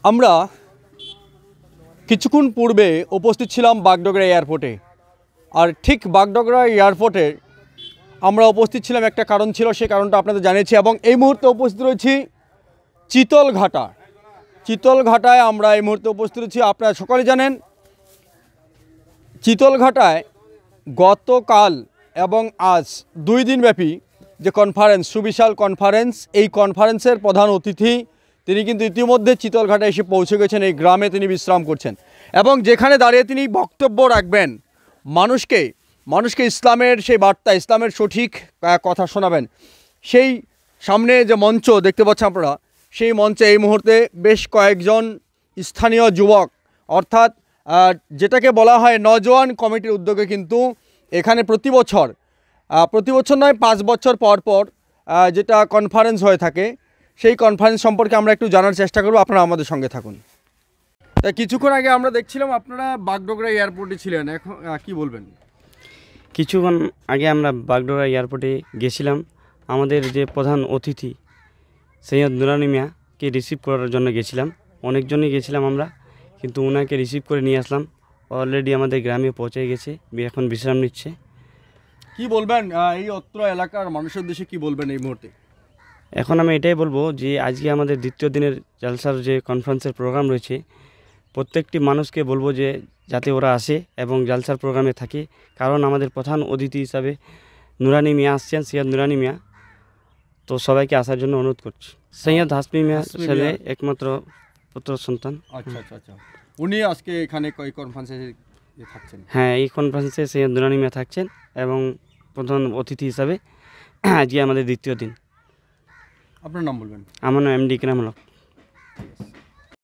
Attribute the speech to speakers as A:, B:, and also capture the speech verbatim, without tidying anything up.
A: আমরা কিছুক্ষণ পূর্বে উপস্থিত ছিলাম বাগডগরা এয়ারপোর্টে। আর ঠিক বাগডগরা এয়ারপোর্টে আমরা উপস্থিত ছিলাম, একটা কারণ ছিল, সেই কারণটা আপনাদের জানিয়েছি। এবং এই মুহূর্তে উপস্থিত রয়েছি চিতলঘাটা। চিতলঘাটায় আমরা এই মুহূর্তে উপস্থিত রয়েছি। আপনারা সকলে জানেন চিতলঘাটায় গতকাল এবং আজ দুই দিনব্যাপী যে কনফারেন্স, সুবিশাল কনফারেন্স, এই কনফারেন্সের প্রধান অতিথি তিনি কিন্তু ইতিমধ্যে চিতলঘাটায় এসে পৌঁছে গেছেন। এই গ্রামে তিনি বিশ্রাম করছেন এবং যেখানে দাঁড়িয়ে তিনি বক্তব্য রাখবেন, মানুষকে মানুষকে ইসলামের সেই বার্তা, ইসলামের সঠিক কথা শোনাবেন। সেই সামনে যে মঞ্চ দেখতে পাচ্ছেন আপনারা, সেই মঞ্চে এই মুহূর্তে বেশ কয়েকজন স্থানীয় যুবক, অর্থাৎ যেটাকে বলা হয় নওজোয়ান কমিটির উদ্যোগে কিন্তু এখানে প্রতি বছর প্রতি বছর নয় পাঁচ বছর পর পর যেটা কনফারেন্স হয়ে থাকে, সেই কনফারেন্স সম্পর্কে আমরা একটু জানার চেষ্টা করব। আপনারা আমাদের সঙ্গে থাকুন। কিছুক্ষণ আগে আমরা দেখছিলাম আপনারা বাগডগরা এয়ারপোর্টে ছিলেন, এখন কি বলবেন?
B: কিছুক্ষণ আগে আমরা বাগডগরা এয়ারপোর্টে গেছিলাম। আমাদের যে প্রধান অতিথি সৈয়দ নুরানি মিয়াকে রিসিভ করার জন্য গেছিলাম। অনেকজনই গেছিলাম আমরা, কিন্তু ওনাকে রিসিভ করে নিয়ে আসলাম। অলরেডি আমাদের গ্রামে পৌঁছে গেছে, এখন বিশ্রাম নিচ্ছে।
A: কি বলবেন এই অত্র এলাকার মানুষের উদ্দেশ্যে, কি বলবেন এই মুহূর্তে?
B: এখন আমি এটাই বলবো যে আজকে আমাদের দ্বিতীয় দিনের জালসার যে কনফারেন্সের প্রোগ্রাম রয়েছে, প্রত্যেকটি মানুষকে বলবো যে যাতে ওরা আসে এবং জালসার প্রোগ্রামে থাকে। কারণ আমাদের প্রধান অতিথি হিসাবে নুরানি মিয়া আসছেন, সৈয়দ নুরানি মিয়া। তো সবাইকে আসার জন্য অনুরোধ করছি। সৈয়দ হাসমি মিয়া ছেলে, একমাত্র পুত্র সন্তান।
A: আচ্ছা আচ্ছা আচ্ছা উনি আজকে এখানে এই কনফারেন্সে থাকছেন?
B: হ্যাঁ, এই কনফারেন্সে সৈয়দ নুরানি মিয়া থাকছেন এবং প্রধান অতিথি হিসাবে আজকে আমাদের দ্বিতীয় দিন।
A: আপনার নাম বলবেন?
B: আমার নাম এমডি কিরাম হক।